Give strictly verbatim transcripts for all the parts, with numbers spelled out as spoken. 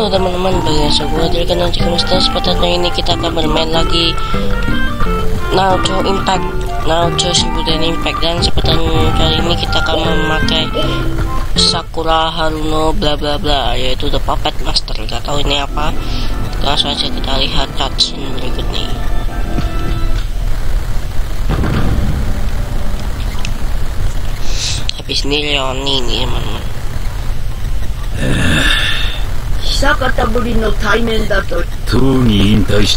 Halo teman-teman, bersama gue Dragon Nanti Kemesta. Sepatutnya ini kita akan bermain lagi Naruto Impact, Naruto Shippuden Impact. Dan sepatutnya kali ini kita akan memakai Sakura Haruno bla bla bla, yaitu The Puppet Master. Gak tahu ini apa, langsung aja kita lihat cutscene berikut nih. Habis ini Leoni nih teman-teman. 久方ぶりの対面だと。 とうに引退した。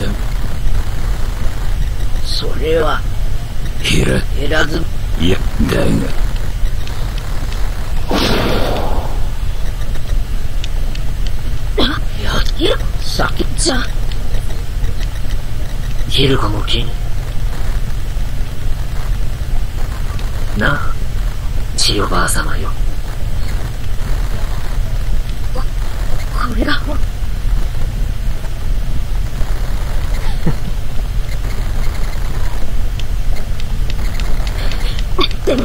それは減ら減らず。 いやだがやいや先じゃいるかもきなあ千代ばあ様よ。これがでも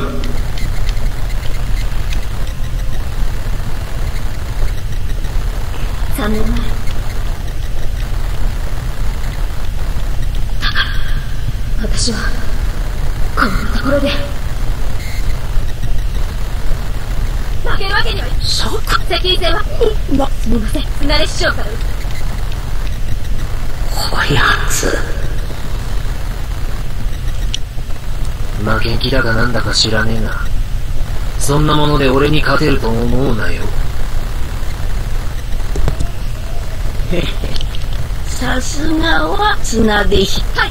さんねんまえだから私はこんなところで負けるわけにはいかない。そうか。責任戦はま、すみません。慣れ師匠からこやつ負けん気だかなんだか知らねえな。そんなもので俺に勝てると思うなよ。へへ、さすがは綱弟子。はい。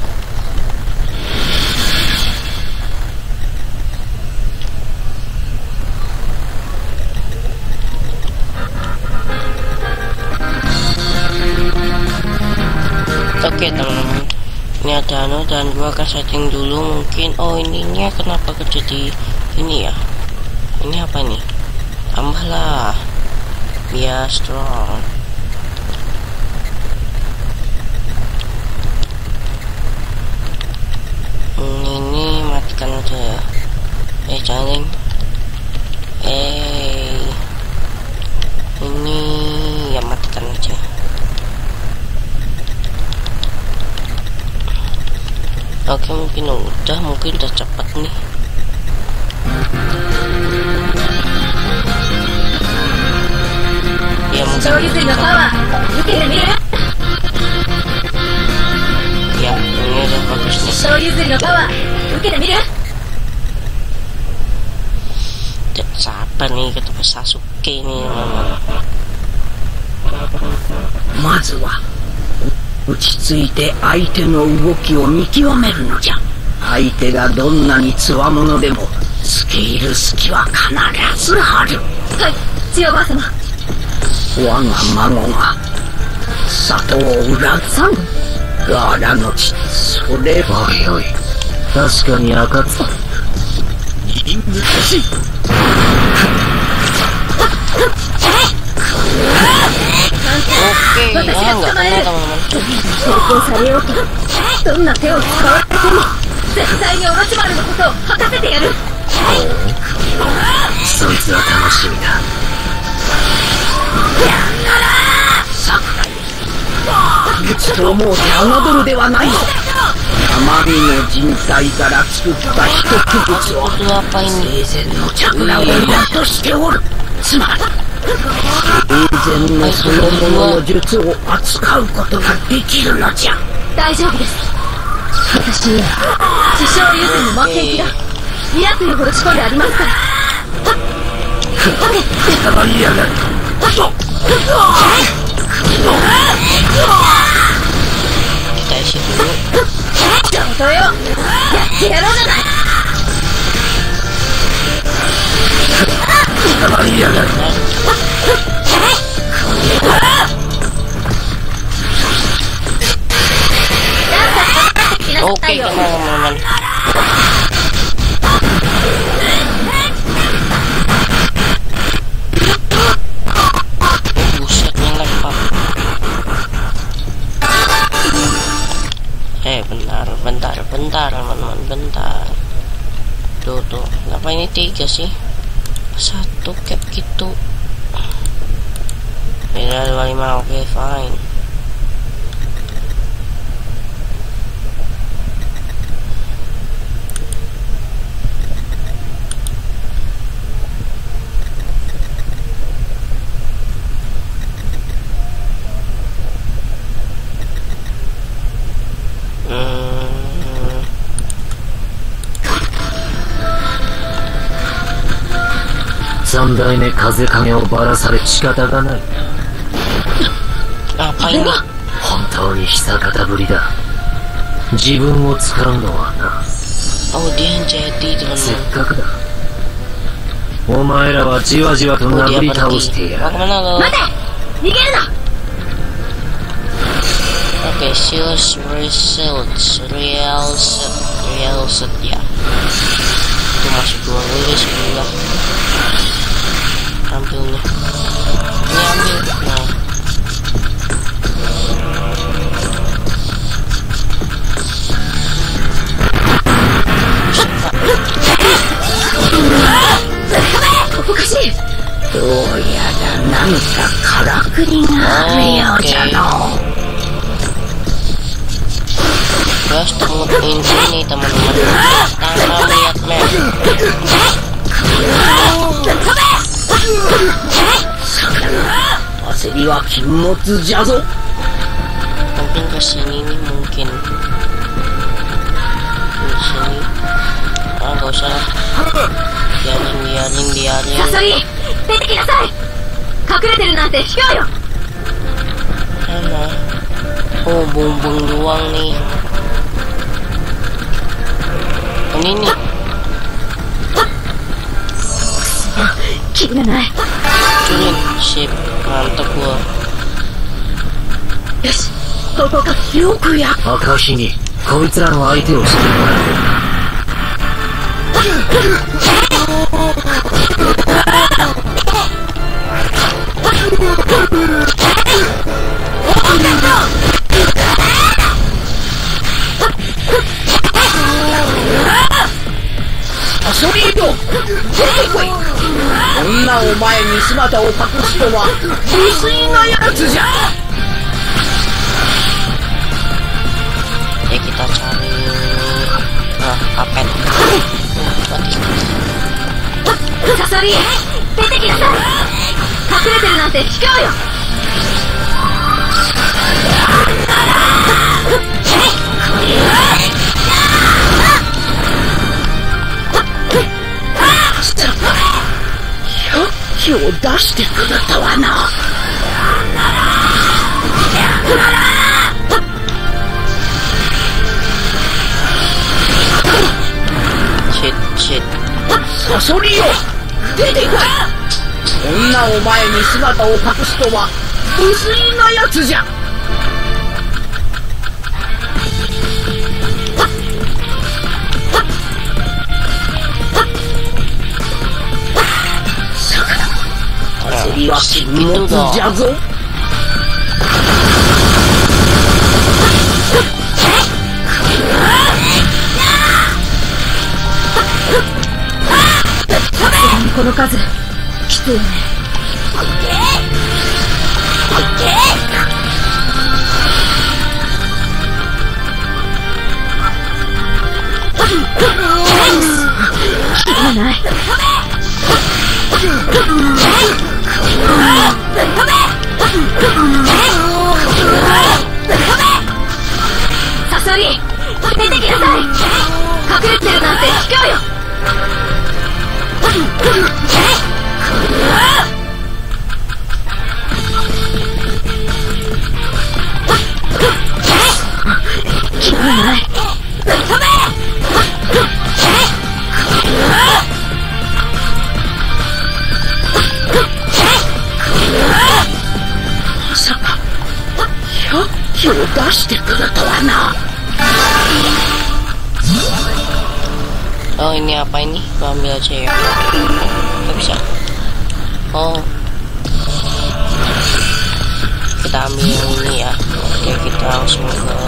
Oke teman-teman, ini ada anu dan gua akan setting dulu mungkin. Oh ininya kenapa jadi ini ya? Ini apa nih? Tambahlah biar strong. Ini matikan aja. Eh jangan. Eh ini ya matikan aja. Oke, mungkin udah, mungkin udah cepat nih. Ya mungkin ya, ini udah bagus nih. Siapa nih ketemu Sasuke nih teman-teman. まずは落ち着いて相手の動きを見極めるのじゃ。相手がどんなにつわものでも付け入る隙は必ずある。はい、千代ばあ様。我が孫が里を裏さんガーラの地、それはよい。確かに赤つ難しい。 Oke, ah nggak kena teman-teman. 成功されようとどんな手を使われても絶対にオロチマルのことを吐かせてやる。そいつは楽しみだ。さくらちと思うて侮るではないぞ。あまりの人体から作った一区物を生前のチャクラを裏としておる。つまり生前のそのものの術を扱うことができるのじゃ。大丈夫です。私には自称優勢の負けん気だ。嫌というほど仕込んでありますから。はっいやがる。 期待してる。 ちょっとよ、やってやろうじゃない。いやがる。 Oke teman-teman. Busetnya lempar. Eh bentar, bentar, bentar teman-teman, bentar. Tuh tuh, kenapa ini tiga sih? Satu kayak gitu. Beda dua puluh lima, oke okay, fine. 三代目風影をばらされ仕方がない。 Apa ini? 本当に久方ぶりだ。自分を使うのはな。 Oh dia jadi せっ teman. かくだ。お前らはじわじわと Oh dia 殴り倒し pergi. てや Mau る。 kemana lo? 待て逃げるな Oke, shields, results, real set, real set ya. Itu masih dua dulu deh sebelah. Ambil nih. Ini ambil. Nah. おかしいどうやら何かからくりがあるようじゃの Terus temuin sini teman-teman. Tanpa lihat map. 焦りは禁物じゃぞ Mungkin ke sini nih mungkin. Di sini. Ah nggak usah lah. Biarin biarin biarin. サソリ出てきなさい隠れてるなんて卑怯よ Mana? Oh bumbung doang nih. Ini nih. キリがない Curin. Sip. Mantap gua. よしここかよくや赤日にこいつらの相手をしてもらう。 サソリよ出てこいこんなお前に姿を隠すとは不粋なやつじゃ Ya kita cari. Nah, kapet. What is this? サソリ出てきなさい隠れてるなんて卑怯よ勇気を出してくれたわな Shit, shit. サソリよ出てこいこんなお前に姿を隠すとは不粋なやつじゃ 焦りは禁物じゃぞ この数きついねキリがないサソリ出てきなさい隠れてるなんて卑怯よ キリがないまさか勇気を出してくれたわな Oh ini apa ini? Gua ambil aja ya. Gak bisa. Oh. Kita ambil yang ini ya. Oke kita langsung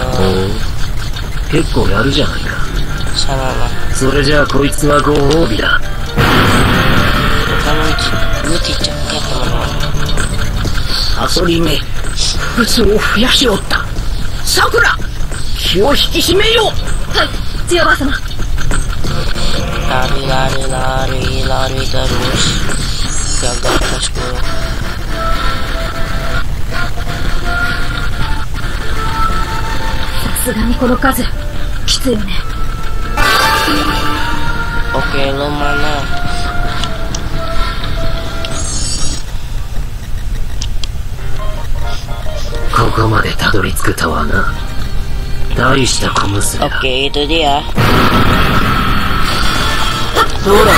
ke 結構やるじゃないか。 sana lah. それじゃあこいつはご褒美だ。 Kan lu dicegat teman-teman. サソリめ、不屈を増やしおった。さくら、気を引き締めよう。 はい、強ばあ様。 Lari, lari, lari, lari terus. Gagal bosku. さすがにこの数、きついよね。 Oke, lo mana? ここまでたどり着くとはな。大した小娘だ。 Oke, itu dia. どうだ。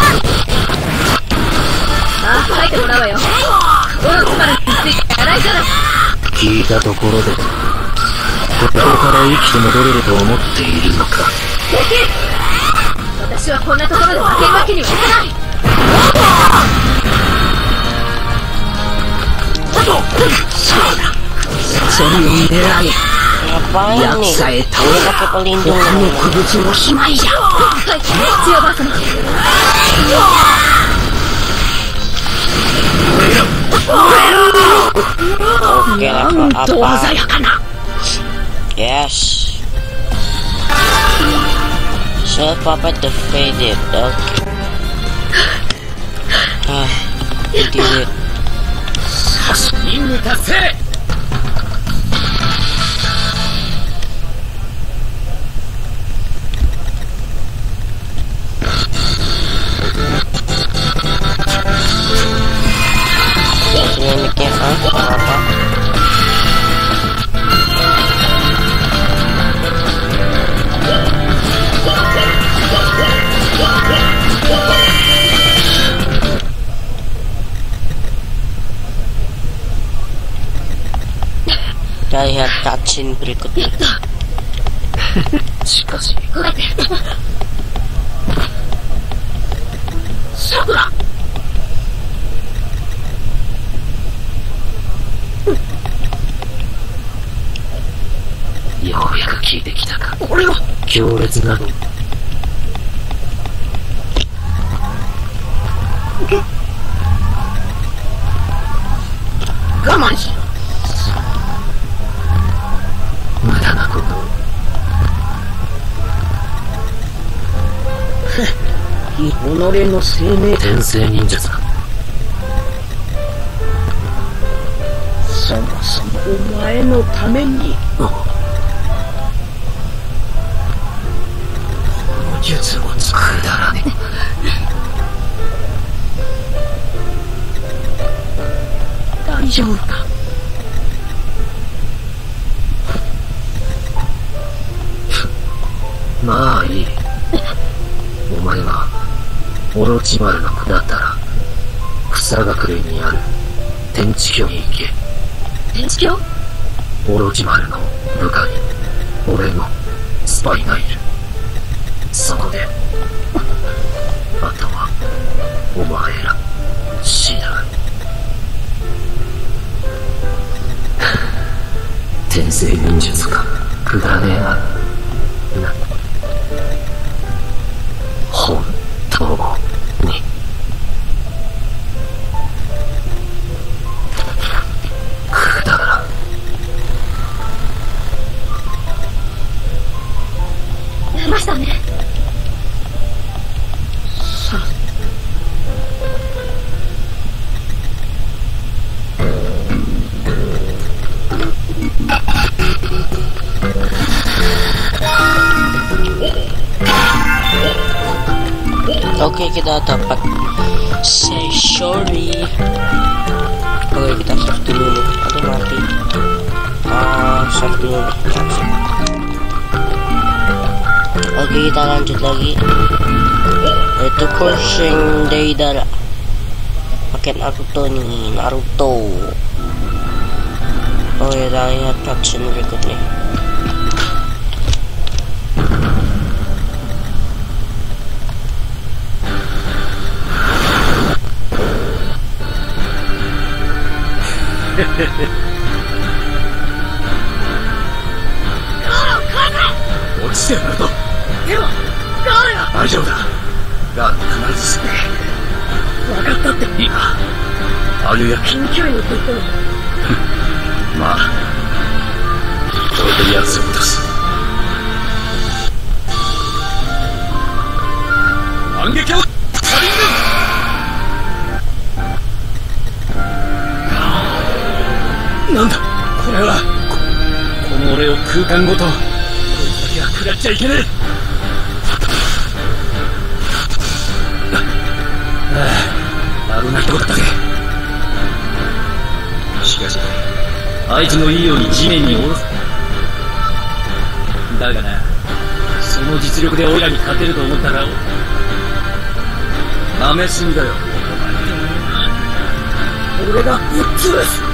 ああ、書いてもらうわよ。オロチマルについて洗いじゃない。 聞いたところで、ここから生きて戻れると思っているのか。 できる。私はこんなところで負けるわけにはいかない。 そうだ。それを狙い。 Ngapain nih? Dia pakai pelindung. 他の古物のしまいじゃ。 はい、強ばあ様。 Oke, level apa? 鮮やかな。 Yes. Self puppet defeated. Oke. Ah, he did it. 任務達成。 Kliniknya ah, apa? Kita lihat cutscene berikutnya. しかし、 さくら。 ようやく聞いてきたか。 これは強烈な。 我慢しろ。 無駄なことを。 己の生命。 転生忍術か。 そもそもお前のために。この術を使う。 くだらね大丈夫か。 まあいい。お前はオロチマルの子だったら草隠れにある天地峡に行け。 天地峡？ オロチマルの部下に俺のスパイがいる。そこであとはお前ら次第。転生忍術か。くだらねえな。な本当にくだらん。 出ましたね。 さあ。 Oke, kita dapat say sorry. Oke, kita save dulu nih. Aduh, mati. Ah, save dulu nih. Langsung. Oke, kita lanjut lagi. Itu Cursing Deidara. Pakai Naruto nih, Naruto. Oh ya, kita lihat cutscene berikutnya. Hehehe. 落ちてやると。 でもガールが。 大丈夫だ。ガール必ずす分かったって。 いいか。ああいうやつ。 緊急にと言ってもなんだこれは。ここの俺を空間ごとこいつだけは食らっちゃいけねえ。ああ、危ないとこだったぜ。しかしあいつのいいように地面に下ろす。だがな、その実力でオイラに勝てると思ったら舐めすぎだよ。俺がぶっ潰す。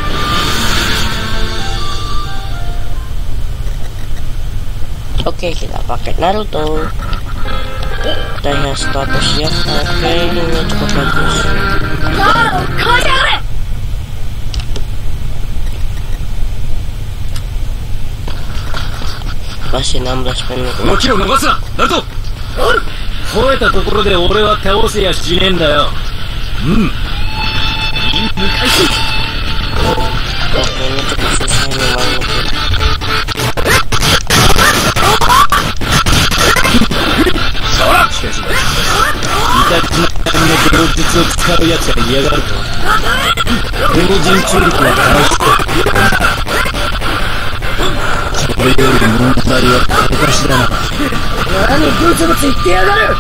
Oke, kita pakai Naruto. Daya status siap. Oke, ini cukup bagus. Masih enam belas menit. この木を逃すな、ナルト。吠えたところで俺は倒せやしねえんだよ。うん。いい向かいし。 Oke, ini cukup susah nih main itu. しかし、イタチの動物を使うやつが嫌がると、この人中力は倒して、それより問題は小頭だな。 何ブツブツ言ってやがる。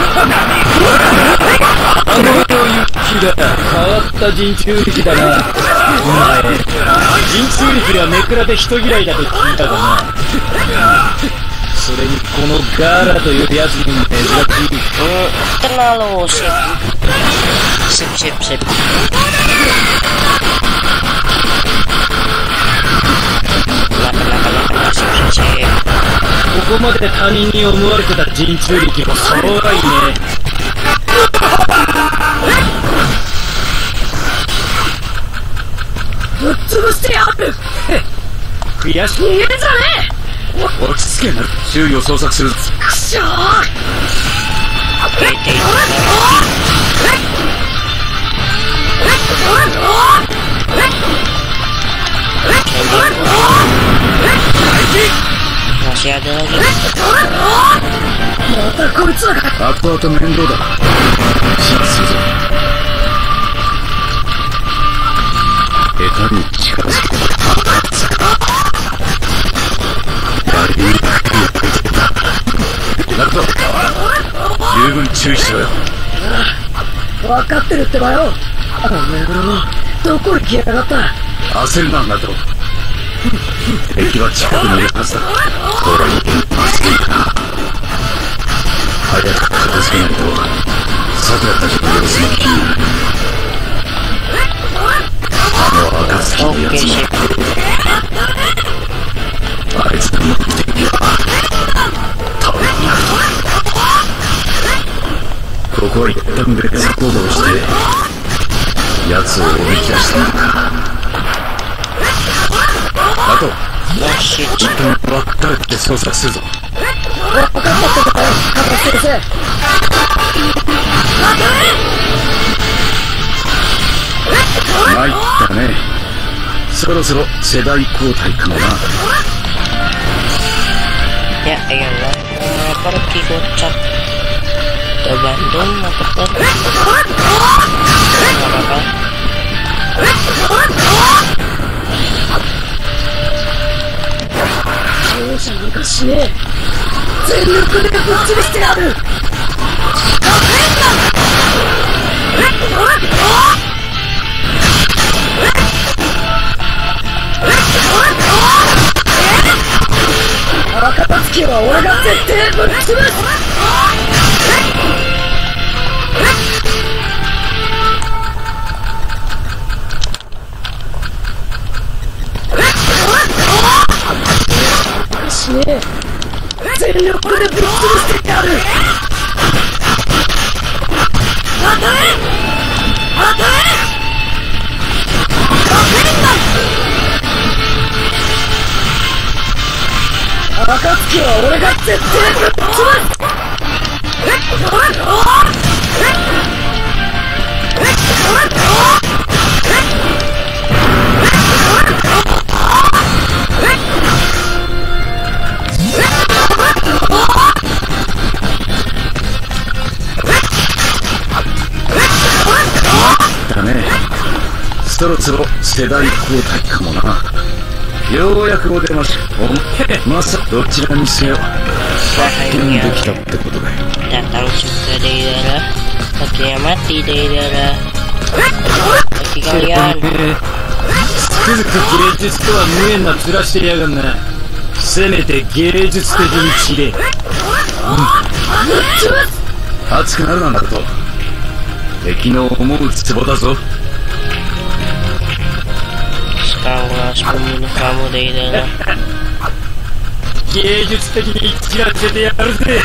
あのユッキだ。変わった人中力だな。お前、人中力はめくらで人嫌いだと聞いたがな。それにこのガーラというやつに珍しい。 Kenal lo, sip. Sip, sip, sip. Kena, kena, kena, kena, sip, sip, sip. ここまで他人に思われてた人中力もそうはいいね。 ぶっ潰してやる。 悔しい。 逃げんじゃねえ。 落ち着けな。周囲を捜索する。 くしょー。 Oke, oke. masih ada lagi. またこいつらが。 後々面倒だ。死なすぞ。下手に近づけた。ナルト、十分注意しろよ。 分かってるってばよ。あの野郎、どこに来やがった。 焦るな、ナルト。敵は近くにいるはずだ。ほら、まずいかな。早く片付けないと桜たちの様子も気になる。あの暁のやつもあいつの目的は多分ナルト。ここは一旦別行動して奴をおびき出したのか。あと masih 一旦分かれて捜索するぞ。 分かったってばよ、博士先生。 参ったね。そろそろ世代交代かもな。 ya elah, pergi kocak ke Bandung atau ke nggak apa-apa. 容赦なんかしねえ。全力でぶっ潰してやる。暁は俺が絶対ぶっ潰す。しねえ。全力でぶっ潰してやる。暁は俺が絶対ぶっ潰す。 だね。 そろそろ世代交代かもな。ようやくお出まし。まさどちらにせよ発見できたってことだよ。 datang juga dari darah, pakai mati dari darah. Bagi kalian つくづく芸術とは無縁な面してやがんな。せめて芸術的に散れ。 熱くなるなんだと。敵の思うツボだぞ。 Sekarang gue harus membunuh kamu dari dalam. 芸術的に散らせてやるぜ。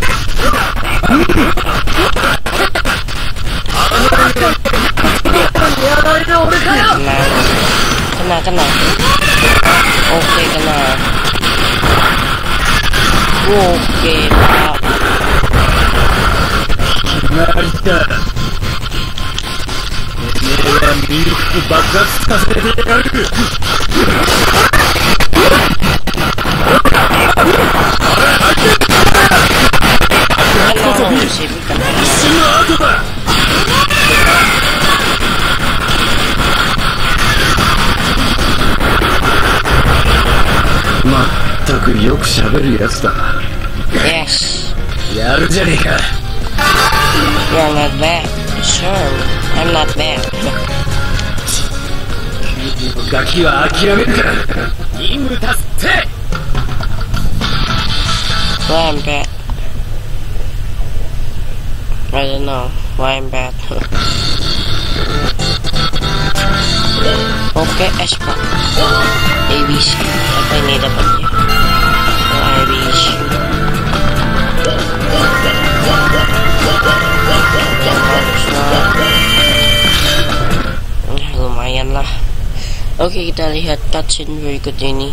Kena, kena, kena. Oke, kena. Oke, Pak. 決まりだ。てめえはミルク爆発させてやる。 まったくよく喋るやつだな。 Yes. やるじゃねえか。 You're not bad. Sure, I'm not bad. ガキは諦めるから。任務達成。 Why I'm bad? I don't know why I'm bad. Oke, Espa. A B C. Apa ini dapatnya? Oh, A B C. Nah, lumayan lah. Oke, kita lihat cutscene berikut ini.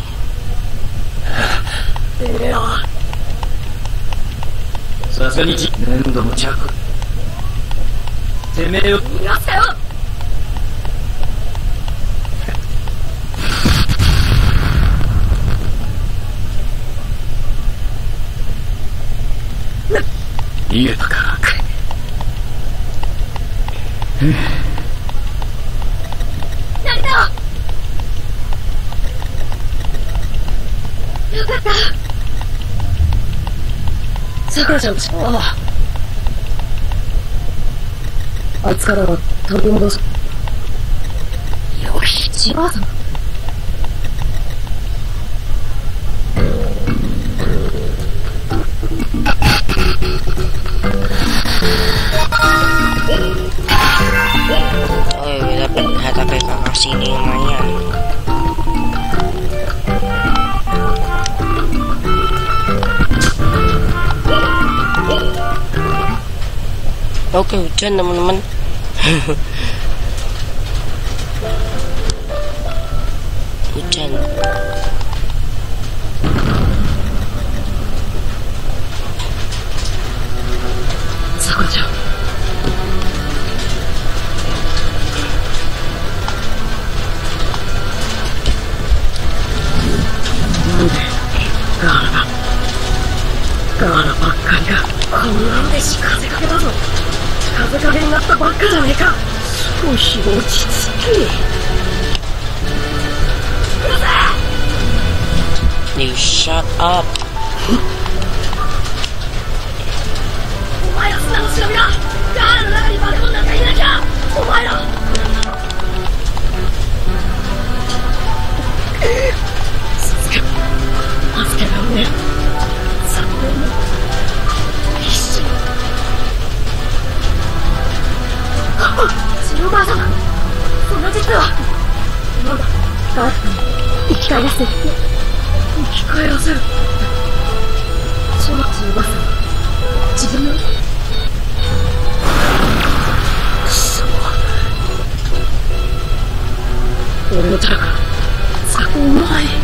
Sasanichi, 粘土の着。 てめえを逃がせよ。 逃げたか。 なんだよかった。さくらちゃん、ああ。あいつからは取り戻す。よし、千葉さん。 Oh ya, dapat harta P K K sini lumayan. Oke, hujan teman-teman. Hujan. Sakura-chan. Gaara. Gaara ばっかりがこんな嬉しい風かけだぞ。風かけになったばっかじゃねえか。少し落ち着け。うるせえ。 You shut up. お前ら砂の忍びだ。ガーラの中にバケモンなんかいなきゃ。お前ら助け助けられねえ。さんねんも必死。千代ばあさん、その実はなんだ。ガーラ生き返らせる。生き返らせる。その千代ばあさん、自分の俺の力が使うまい。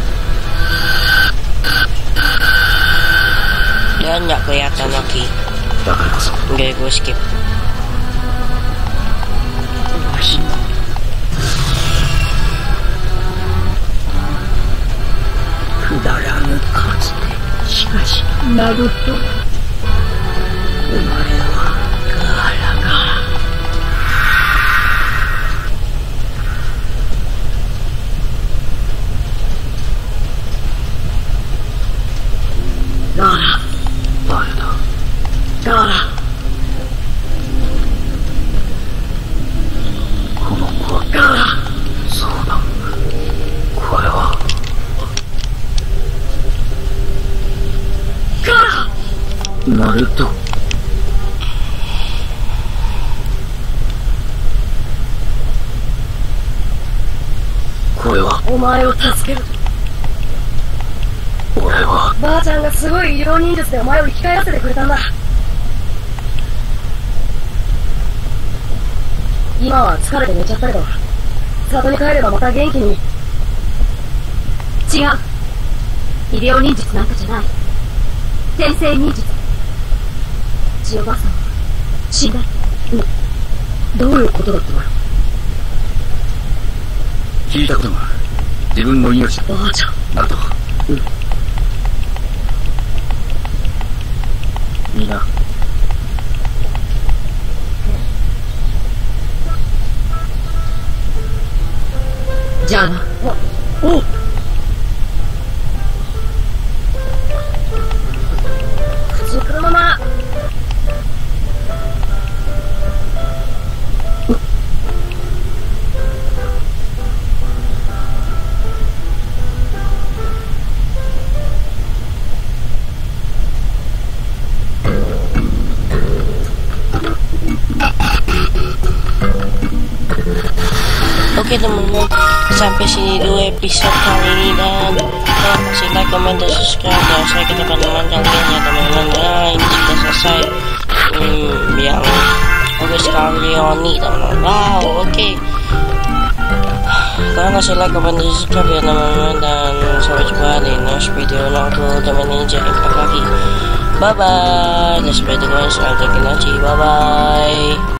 Dan nggak kelihatan lagi. Udah gue skip. くだらぬかつて。しかしナルト、お前はガーラがナルト。これは、 お前を助ける。 俺は、 ばあちゃんがすごい医療忍術でお前を生き返らせてくれたんだ。今は疲れて寝ちゃったけど、里に帰ればまた元気に。違う。医療忍術なんかじゃない。転生忍術。千代ばあさんは死んだ。 どういうことだったの？聞いたことがある。自分の命ばあちゃん。 ナルト。うん。みんな。 じゃあな。 おお普通のまま。 Oke teman-teman, sampai sini dulu episode kali ini, dan tolong kasih like, comment, dan subscribe. Dan saya ke teman-teman kalian ya teman-teman. Nah, ini sudah selesai hmm, yang August Carlioni teman-teman. Wow, oke okay. Tolong kasih like, comment, dan subscribe ya teman-teman. Dan sampai jumpa di next video. Nah, untuk teman ini jadi impact lagi. Bye bye. Let's play the guys. I'll take it. Bye bye.